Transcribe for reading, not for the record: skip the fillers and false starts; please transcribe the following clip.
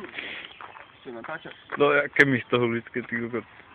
Chci natáčet. No, jaké místo vždycky, ty kokot.